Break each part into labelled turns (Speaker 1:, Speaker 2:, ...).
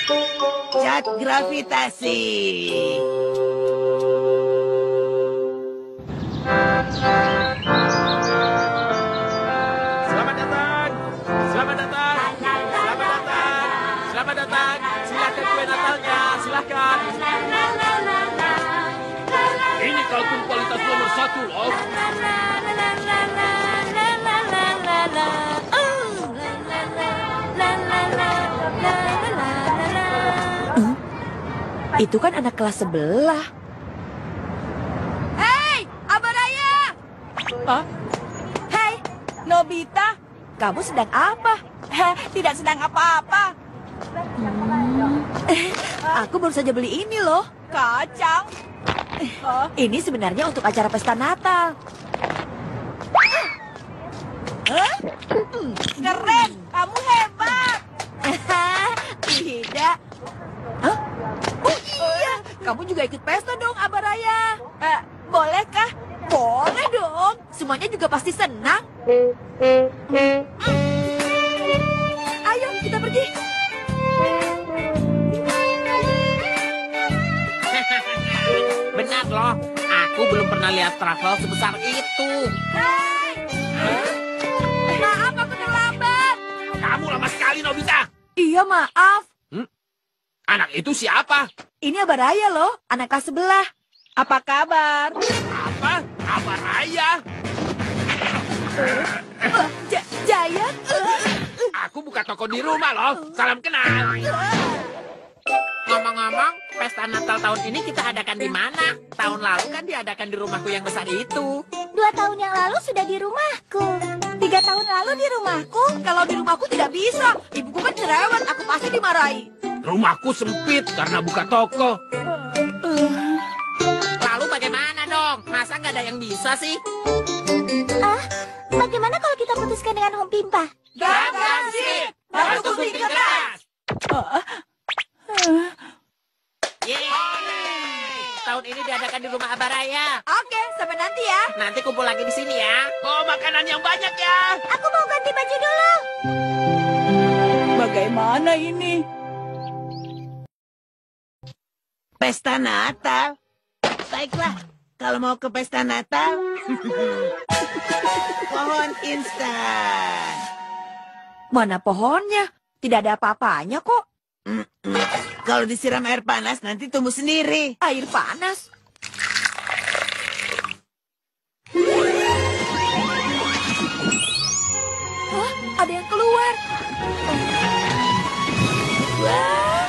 Speaker 1: Cat gravitasi.
Speaker 2: Selamat datang. Selamat datang. Selamat datang. Selamat datang. Silakan kue Natalnya. Silakan. Ini kalkun kualitas nomor 1 loh.
Speaker 3: Itu kan anak kelas sebelah.
Speaker 4: Hei, Abah Raya!
Speaker 3: Hah?
Speaker 4: Hei, Nobita!
Speaker 3: Kamu sedang apa?
Speaker 4: Tidak sedang apa-apa.
Speaker 3: Aku baru saja beli ini loh.
Speaker 4: Kacang.
Speaker 3: Ini sebenarnya untuk acara pesta Natal.
Speaker 4: Keren, kamu hebat.
Speaker 3: Tidak. Hah? Oh iya, kamu juga ikut pesta dong, Abah Raya.
Speaker 4: Bolehkah?
Speaker 3: Boleh dong. Semuanya juga pasti senang. Ayo, kita pergi.
Speaker 2: Benar loh. Aku belum pernah lihat travel sebesar itu.
Speaker 4: Maaf, aku terlambat.
Speaker 2: Kamu lama sekali, Nobita.
Speaker 3: Iya, maaf.
Speaker 2: Anak itu siapa?
Speaker 3: Ini Abah Raya loh, anak kelas sebelah.
Speaker 4: Apa kabar?
Speaker 2: Apa? Abah Raya?
Speaker 3: Jaya?
Speaker 2: Aku buka toko di rumah loh. Salam kenal. Ngomong-ngomong, pesta Natal tahun ini kita adakan di mana? Tahun lalu kan diadakan di rumahku yang besar itu.
Speaker 5: 2 tahun yang lalu sudah di rumahku. 3 tahun lalu di rumahku.
Speaker 3: Kalau di rumahku tidak bisa. Ibuku kan cerewet, aku pasti dimarahi.
Speaker 2: Rumahku sempit karena buka toko. Lalu bagaimana dong? Masa nggak ada yang bisa sih?
Speaker 5: Bagaimana kalau kita putuskan dengan Om Pimpa?
Speaker 2: Gagal sih! Harus bukti keras! Yeay! Tahun ini diadakan di rumah Abah Raya.
Speaker 3: Oke, sampai nanti ya.
Speaker 2: Nanti kumpul lagi di sini ya. Oh, makanan yang banyak ya.
Speaker 5: Aku mau ganti baju dulu.
Speaker 4: Bagaimana ini?
Speaker 1: Pesta Natal. Baiklah, kalau mau ke pesta Natal, pohon instan.
Speaker 3: Mana pohonnya? Tidak ada apa-apanya kok.
Speaker 1: Kalau disiram air panas, nanti tumbuh sendiri.
Speaker 3: Air panas. Hah? Ada yang keluar. Wah.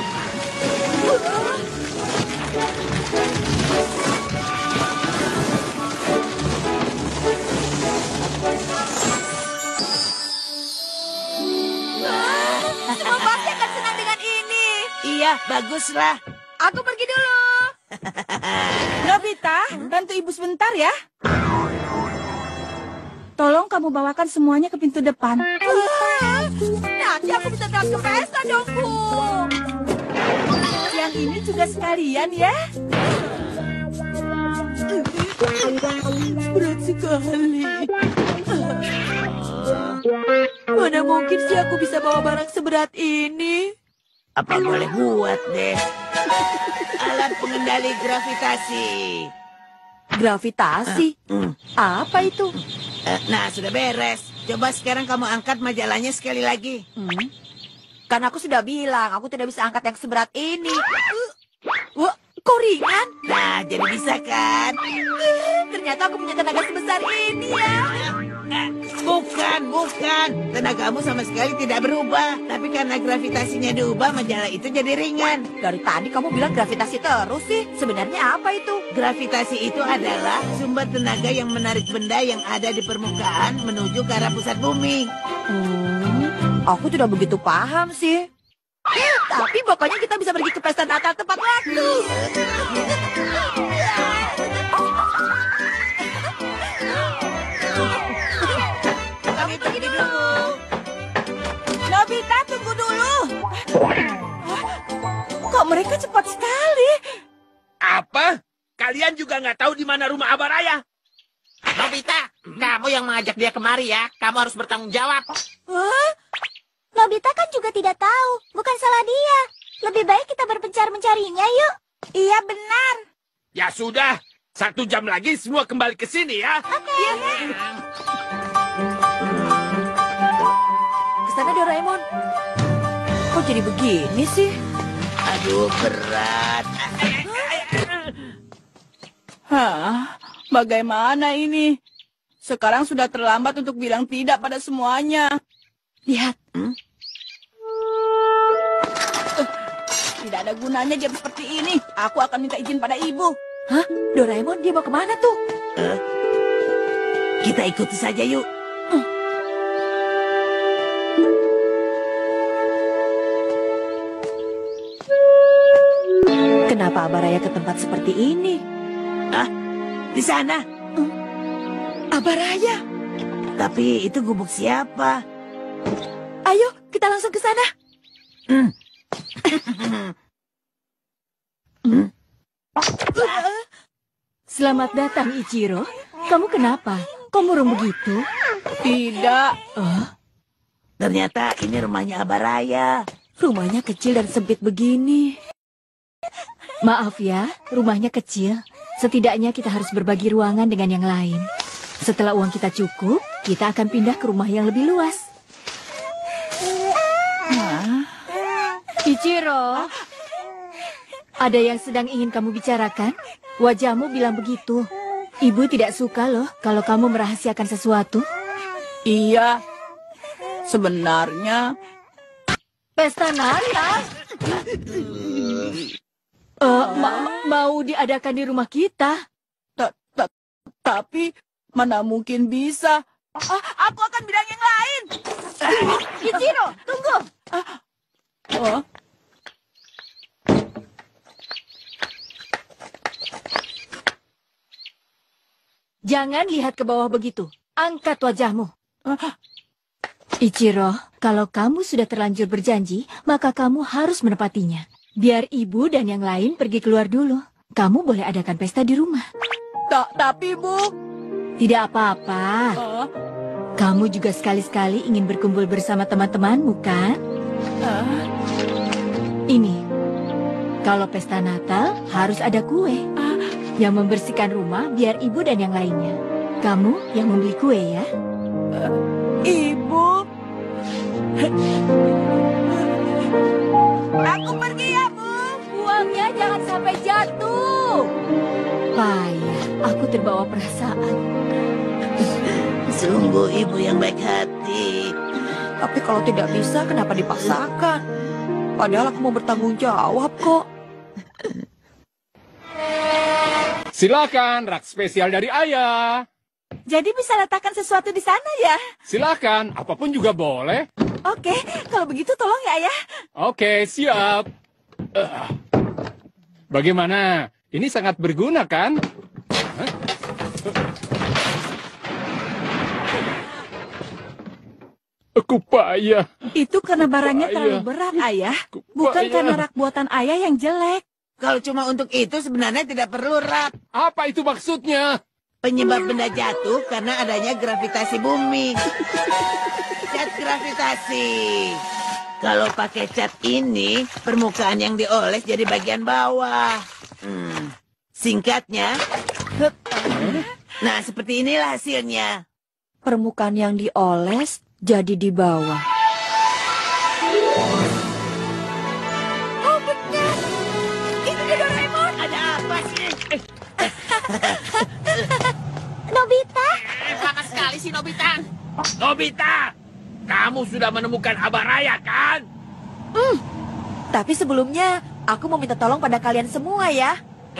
Speaker 4: Semua pasti akan senang dengan ini.
Speaker 1: Iya, baguslah.
Speaker 4: Aku pergi dulu. Nobita, bantu ibu sebentar ya. Tolong kamu bawakan semuanya ke pintu depan.
Speaker 3: Nanti aku bisa datang ke pesta dong, Bu.
Speaker 4: Yang ini juga sekalian ya.
Speaker 3: Berat sekali. Mana mungkin sih aku bisa bawa barang seberat ini?
Speaker 1: Apa boleh buat deh? Alat pengendali gravitasi.
Speaker 3: Gravitasi? Apa itu?
Speaker 1: Nah, sudah beres. Coba sekarang kamu angkat majalahnya sekali lagi.
Speaker 3: Kan aku sudah bilang, aku tidak bisa angkat yang seberat ini. Wah, kok ringan?
Speaker 1: Nah, jadi bisa kan?
Speaker 3: Ternyata aku punya tenaga sebesar ini ya.
Speaker 1: Bukan. Tenagamu sama sekali tidak berubah. Tapi karena gravitasinya diubah, majalah itu jadi ringan.
Speaker 3: Dari tadi kamu bilang gravitasi terus sih. Sebenarnya apa itu?
Speaker 1: Gravitasi itu adalah sumber tenaga yang menarik benda yang ada di permukaan menuju ke arah pusat bumi.
Speaker 3: Aku tidak begitu paham sih. Tapi pokoknya kita bisa pergi ke pesta Natal tepat waktu.
Speaker 1: Kami pergi dulu.
Speaker 4: Nobita, tunggu dulu. Kok mereka cepat sekali?
Speaker 2: Apa? Kalian juga nggak tahu di mana rumah Abah Raya? Nobita, kamu yang mengajak dia kemari ya. Kamu harus bertanggung jawab.
Speaker 5: Nobita kan juga tidak tahu. Bukan salah dia. Lebih baik kita berpencar mencarinya, yuk.
Speaker 4: Iya, benar.
Speaker 2: Ya sudah, 1 jam lagi semua kembali ke sini ya.
Speaker 3: Iya. Kesana Doraemon. Kok jadi begini sih?
Speaker 1: Aduh, berat.
Speaker 6: Hah, bagaimana ini? Sekarang sudah terlambat untuk bilang tidak pada semuanya.
Speaker 3: Lihat.
Speaker 6: Tidak ada gunanya jam seperti ini. Aku akan minta izin pada ibu.
Speaker 3: Hah? Doraemon, dia mau kemana tuh?
Speaker 1: Kita ikuti saja yuk.
Speaker 3: Kenapa Abaraya ke tempat seperti ini?
Speaker 1: Di sana.
Speaker 3: Abaraya,
Speaker 1: Tapi itu gubuk siapa?
Speaker 3: ayo kita langsung ke sana. Selamat datang, Ichiro. Kamu kenapa? Kok murung begitu?
Speaker 6: Tidak.
Speaker 1: Ternyata ini rumahnya Abaraya.
Speaker 3: Rumahnya kecil dan sempit begini. Maaf ya, rumahnya kecil. Setidaknya kita harus berbagi ruangan dengan yang lain. Setelah uang kita cukup, kita akan pindah ke rumah yang lebih luas. Ichiro, ada yang sedang ingin kamu bicarakan? Wajahmu bilang begitu. Ibu tidak suka loh kalau kamu merahasiakan sesuatu.
Speaker 6: Iya. Sebenarnya
Speaker 3: Pesta Natal? Mau diadakan di rumah kita?
Speaker 6: tapi mana mungkin bisa. Aku akan bilang yang lain.
Speaker 3: Ichiro, tunggu.
Speaker 6: Oh,
Speaker 3: Jangan lihat ke bawah begitu. Angkat wajahmu. Ichiro, kalau kamu sudah terlanjur berjanji, maka kamu harus menepatinya. Biar ibu dan yang lain pergi keluar dulu. Kamu boleh adakan pesta di rumah.
Speaker 6: tapi Bu.
Speaker 3: Tidak apa-apa. Kamu juga sekali-sekali ingin berkumpul bersama teman-temanmu, kan? Ini, kalau pesta Natal harus ada kue. Yang membersihkan rumah biar ibu dan yang lainnya. Kamu yang membeli kue ya.
Speaker 6: Ibu.
Speaker 4: Aku pergi ya, Bu.
Speaker 3: Uangnya jangan sampai jatuh. Payah, aku terbawa perasaan.
Speaker 1: Sungguh ibu yang baik hati.
Speaker 3: Tapi kalau tidak bisa, kenapa dipaksakan? Padahal aku mau bertanggung jawab kok.
Speaker 7: Silakan, rak spesial dari ayah.
Speaker 4: Jadi bisa letakkan sesuatu di sana ya?
Speaker 7: Silakan, apapun juga boleh.
Speaker 4: Oke, kalau begitu tolong ya, Ayah.
Speaker 7: Oke, siap. Bagaimana? Ini sangat berguna, kan? Aku payah.
Speaker 4: Itu karena barangnya terlalu berat, Ayah. Bukan karena rak buatan Ayah yang jelek.
Speaker 1: Kalau cuma untuk itu sebenarnya tidak perlu rak.
Speaker 7: Apa itu maksudnya?
Speaker 1: Penyebab benda jatuh karena adanya gravitasi bumi. Cat gravitasi. Kalau pakai cat ini, permukaan yang dioles jadi bagian bawah. Singkatnya, nah seperti inilah hasilnya.
Speaker 3: Permukaan yang dioles jadi di bawah.
Speaker 4: Oh, benar. Itu dia Doraemon.
Speaker 1: Ada apa sih?
Speaker 5: Nobita,
Speaker 2: Sama sekali si Nobita. Nobita, kamu sudah menemukan Abaraya, kan?
Speaker 3: Tapi sebelumnya, aku mau minta tolong pada kalian semua ya.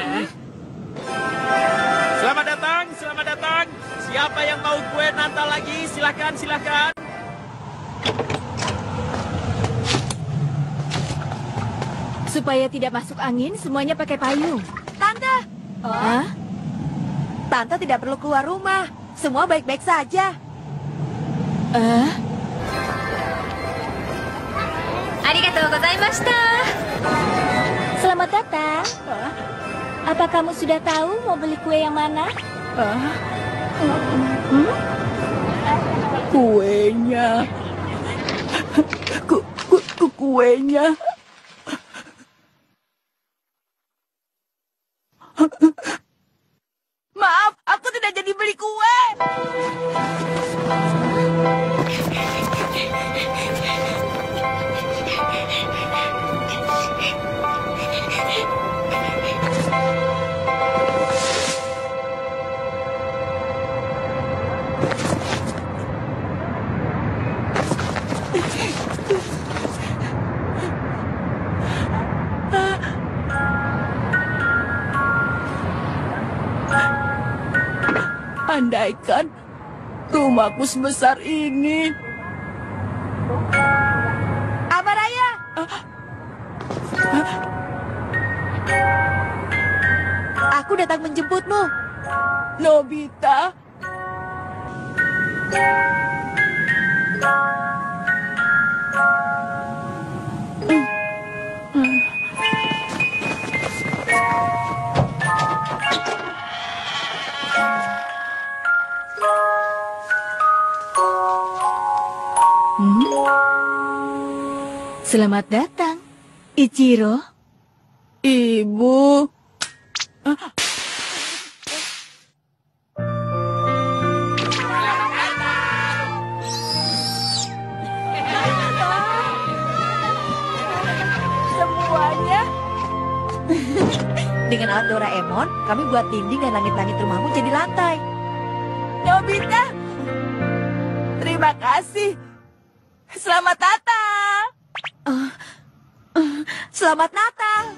Speaker 2: Selamat datang, selamat datang. Siapa yang mau kue Natal lagi? Silakan, silakan.
Speaker 3: Supaya tidak masuk angin, semuanya pakai payung.
Speaker 4: Tante,
Speaker 3: Hah?
Speaker 4: Tante tidak perlu keluar rumah. Semua baik-baik saja.
Speaker 5: selamat datang. Apa kamu sudah tahu mau beli kue yang mana?
Speaker 6: Kuenya. Kuenya. andaikan rumahku sebesar ini.
Speaker 4: Abaraya, aku datang menjemputmu.
Speaker 6: Nobita,
Speaker 3: Selamat datang, Ichiro.
Speaker 6: Ibu.
Speaker 4: Semuanya. Dengan alat Doraemon, kami buat dinding dan langit-langit rumahmu jadi lantai.
Speaker 6: Nobita, terima kasih. Selamat datang.
Speaker 4: Selamat Natal.